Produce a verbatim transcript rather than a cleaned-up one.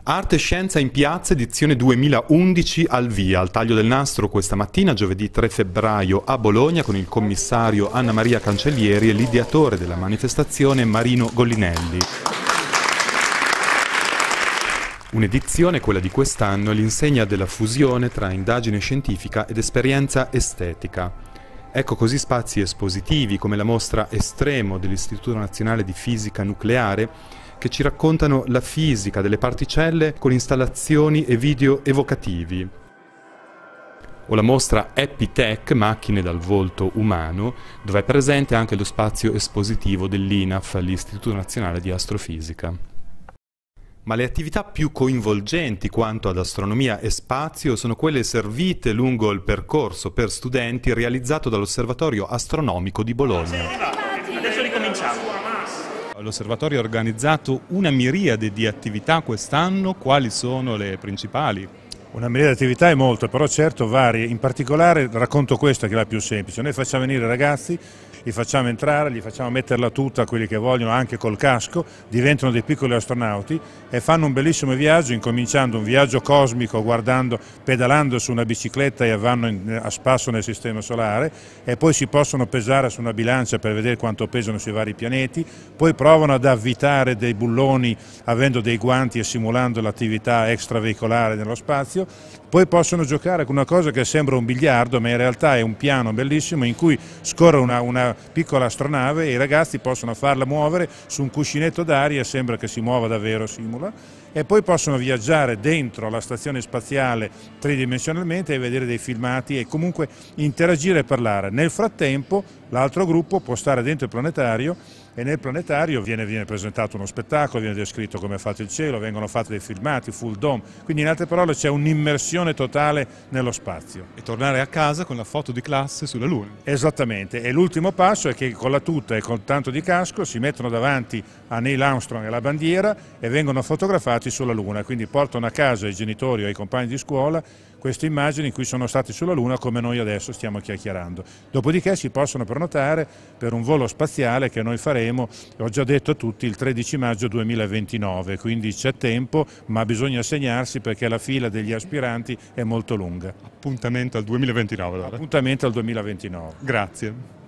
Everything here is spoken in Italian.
Arte e Scienza in Piazza, edizione duemilaundici al via, al taglio del nastro questa mattina, giovedì tre febbraio a Bologna, con il commissario Anna Maria Cancellieri e l'ideatore della manifestazione Marino Gollinelli. Un'edizione, quella di quest'anno, all'insegna della fusione tra indagine scientifica ed esperienza estetica. Ecco così spazi espositivi come la mostra Estremo dell'Istituto Nazionale di Fisica Nucleare, che ci raccontano la fisica delle particelle con installazioni e video evocativi. O la mostra Epitech, macchine dal volto umano, dove è presente anche lo spazio espositivo dell'I N A F, l'Istituto Nazionale di Astrofisica. Ma le attività più coinvolgenti quanto ad astronomia e spazio sono quelle servite lungo il percorso per studenti realizzato dall'Osservatorio Astronomico di Bologna. Adesso ricominciamo. L'osservatorio ha organizzato una miriade di attività quest'anno. Quali sono le principali? Una miriade di attività è molto, però certo varie. In particolare racconto questa che è la più semplice. Noi facciamo venire i ragazzi, li facciamo entrare, li facciamo mettere la tuta, quelli che vogliono, anche col casco, diventano dei piccoli astronauti e fanno un bellissimo viaggio, incominciando un viaggio cosmico guardando, pedalando su una bicicletta e vanno in, a spasso nel sistema solare, e poi si possono pesare su una bilancia per vedere quanto pesano sui vari pianeti, poi provano ad avvitare dei bulloni avendo dei guanti e simulando l'attività extraveicolare nello spazio. Poi possono giocare con una cosa che sembra un biliardo, ma in realtà è un piano bellissimo in cui scorre una, una piccola astronave e i ragazzi possono farla muovere su un cuscinetto d'aria e sembra che si muova davvero, simula. E poi possono viaggiare dentro la stazione spaziale tridimensionalmente e vedere dei filmati e comunque interagire e parlare. Nel frattempo l'altro gruppo può stare dentro il planetario e nel planetario viene, viene presentato uno spettacolo, viene descritto come è fatto il cielo, vengono fatti dei filmati, full dome, quindi in altre parole c'è un'immersione totale nello spazio. E tornare a casa con la foto di classe sulla Luna. Esattamente, e l'ultimo passo è che con la tuta e con tanto di casco si mettono davanti a Neil Armstrong e la bandiera e vengono fotografati sulla Luna, quindi portano a casa ai genitori o ai compagni di scuola queste immagini in cui sono stati sulla Luna come noi adesso stiamo chiacchierando. Dopodiché si possono prenotare per un volo spaziale che noi faremo, ho già detto a tutti, il tredici maggio duemilaventinove, quindi c'è tempo, ma bisogna segnarsi perché la fila degli aspiranti è molto lunga. Appuntamento al duemilaventinove allora. Appuntamento al duemilaventinove. Grazie.